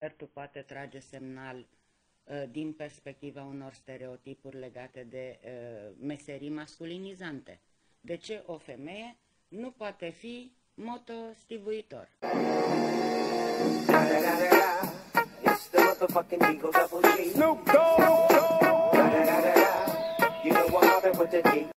Tu poate trage semnal din perspectiva unor stereotipuri legate de meserii masculinizante. De ce o femeie nu poate fi motostivuitor? Snoop Dogg!